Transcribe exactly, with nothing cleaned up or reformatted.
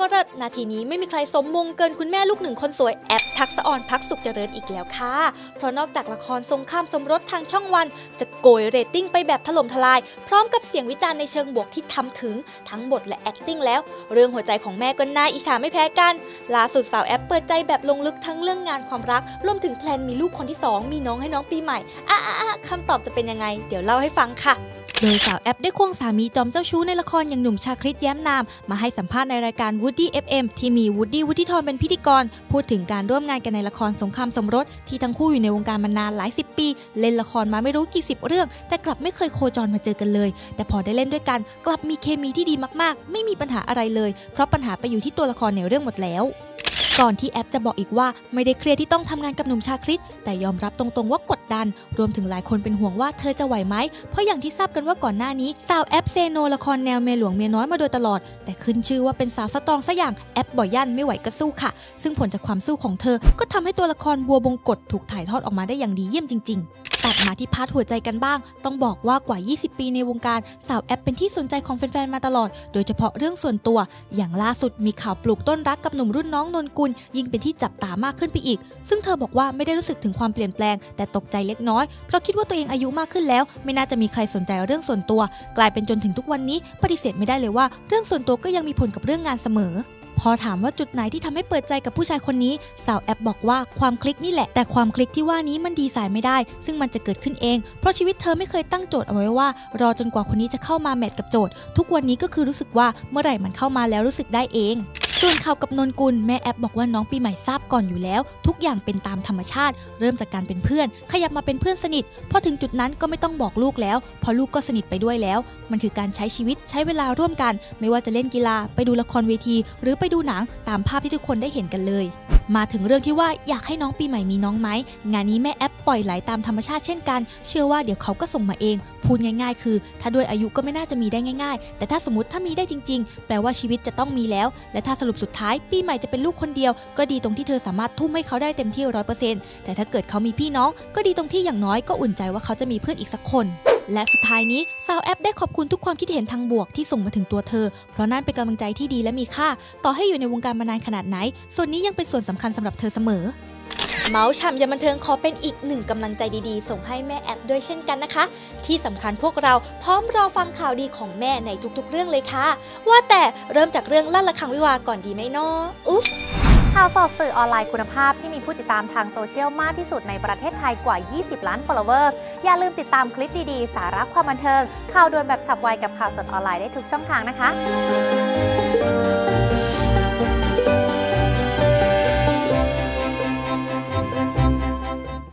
ก็เลิศนาทีนี้ไม่มีใครสมมงเกินคุณแม่ลูกหนึ่งคนสวยแอปทักษะอ่อนพักสุขเจริญอีกแล้วค่ะเพราะนอกจากละครสงครามสมรสทางช่องวันจะโกยเรตติ้งไปแบบถล่มทลายพร้อมกับเสียงวิจารณ์ในเชิงบวกที่ทำถึงทั้งบทและ acting แล้วเรื่องหัวใจของแม่ก็น่าอิจฉาไม่แพ้กันล่าสุดสาวแอปเปิดใจแบบลงลึกทั้งเรื่องงานความรักรวมถึงแพลนมีลูกคนที่สองมีน้องให้น้องปีใหม่อ่ะอ่ะคำตอบจะเป็นยังไงเดี๋ยวเล่าให้ฟังค่ะโดยสาวแอปได้ควงสามีจอมเจ้าชู้ในละครอย่างหนุ่มชาคริตแย้มนามมาให้สัมภาษณ์ในรายการ Woody เอฟ เอ็ม ที่มี Woody วุฒิธรเป็นพิธีกรพูดถึงการร่วมงานกันในละครสงครามสมรสที่ทั้งคู่อยู่ในวงการมานานหลายสิบปีเล่นละครมาไม่รู้กี่สิบเรื่องแต่กลับไม่เคยโคจรมาเจอกันเลยแต่พอได้เล่นด้วยกันกลับมีเคมีที่ดีมากๆไม่มีปัญหาอะไรเลยเพราะปัญหาไปอยู่ที่ตัวละครในเรื่องหมดแล้วก่อนที่แอปจะบอกอีกว่าไม่ได้เครียดที่ต้องทำงานกับหนุ่มชาคริตแต่ยอมรับตรงๆว่ากดดันรวมถึงหลายคนเป็นห่วงว่าเธอจะไหวไหมเพราะอย่างที่ทราบกันว่าก่อนหน้านี้สาวแอปเซโนละครแนวเมียหลวงเมียน้อยมาโดยตลอดแต่ขึ้นชื่อว่าเป็นสาวสตรองซะอย่างแอปบ่อยยั่นไม่ไหวก็สู้ค่ะซึ่งผลจากความสู้ของเธอก็ทำให้ตัวละครบัวบงกฎถูกถ่ายทอดออกมาได้อย่างดีเยี่ยมจริงๆตัดมาที่พาร์ทหัวใจกันบ้างต้องบอกว่ากว่ายี่สิบปีในวงการสาวแอปเป็นที่สนใจของแฟนๆมาตลอดโดยเฉพาะเรื่องส่วนตัวอย่างล่าสุดมีข่าวปลูกต้นรักกับหนุ่มรุ่นน้องนนกุลยิ่งเป็นที่จับตามากขึ้นไปอีกซึ่งเธอบอกว่าไม่ได้รู้สึกถึงความเปลี่ยนแปลงแต่ตกใจเล็กน้อยเพราะคิดว่าตัวเองอายุมากขึ้นแล้วไม่น่าจะมีใครสนใจเรื่องส่วนตัวกลายเป็นจนถึงทุกวันนี้ปฏิเสธไม่ได้เลยว่าเรื่องส่วนตัวก็ยังมีผลกับเรื่องงานเสมอพอถามว่าจุดไหนที่ทำให้เปิดใจกับผู้ชายคนนี้สาวแอปบอกว่าความคลิกนี่แหละแต่ความคลิกที่ว่านี้มันดีสายไม่ได้ซึ่งมันจะเกิดขึ้นเองเพราะชีวิตเธอไม่เคยตั้งโจทย์เอาไว้ว่ารอจนกว่าคนนี้จะเข้ามาแมทกับโจทย์ทุกวันนี้ก็คือรู้สึกว่าเมื่อไหร่มันเข้ามาแล้วรู้สึกได้เองส่วนข่าวกับนนกุลแม่แอปบอกว่าน้องปีใหม่ทราบก่อนอยู่แล้วทุกอย่างเป็นตามธรรมชาติเริ่มจากการเป็นเพื่อนขยับมาเป็นเพื่อนสนิทพอถึงจุดนั้นก็ไม่ต้องบอกลูกแล้วเพราะลูกก็สนิทไปด้วยแล้วมันคือการใช้ชีวิตใช้เวลาร่วมกันไม่ว่าจะเล่นกีฬาไปดูละครเวทีหรือไปดูหนังตามภาพที่ทุกคนได้เห็นกันเลยมาถึงเรื่องที่ว่าอยากให้น้องปีใหม่มีน้องไหมงานนี้แม่แอปปล่อยไหลตามธรรมชาติเช่นกันเชื่อว่าเดี๋ยวเขาก็ส่งมาเองพูดง่ายๆคือถ้าด้วยอายุก็ไม่น่าจะมีได้ง่ายๆแต่ถ้าสมมติถ้ามีได้จริงๆแปลว่าชีวิตจะต้องมีแล้วและถ้าสรุปสุดท้ายปีใหม่จะเป็นลูกคนเดียวก็ดีตรงที่เธอสามารถทุ่มให้เขาได้เต็มที่ ร้อยเปอร์เซ็นต์ แต่ถ้าเกิดเขามีพี่น้องก็ดีตรงที่อย่างน้อยก็อุ่นใจว่าเขาจะมีเพื่อนอีกสักคนและสุดท้ายนี้สาวแอปได้ขอบคุณทุกความคิดเห็นทางบวกที่ส่งมาถึงตัวเธอเพราะนั่นเป็นกำลังใจที่ดีและมีค่าต่อให้อยู่ในวงการมานานขนาดไหนส่วนนี้ยังเป็นส่วนสำคัญสำหรับเธอเสมอเมาส์ฉ่ำยามบันเทิงขอเป็นอีกหนึ่งกำลังใจดีๆส่งให้แม่แอปด้วยเช่นกันนะคะที่สำคัญพวกเราพร้อมรอฟังข่าวดีของแม่ในทุกๆเรื่องเลยค่ะว่าแต่เริ่มจากเรื่องลั่นระฆังวิวาห์ก่อนดีไหมเนาะอุ๊บข่าวสดสื่อออนไลน์คุณภาพที่มีผู้ติดตามทางโซเชียลมากที่สุดในประเทศไทยกว่ายี่สิบล้าน followers อย่าลืมติดตามคลิปดีๆสาระความบันเทิงข่าวด่วนแบบฉับไวกับข่าวสดออนไลน์ได้ทุกช่องทางนะคะ